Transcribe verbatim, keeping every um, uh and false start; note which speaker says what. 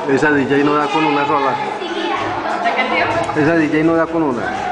Speaker 1: Esa D J no da con una sola.
Speaker 2: ¿De qué tío?
Speaker 1: Esa D J no da con una.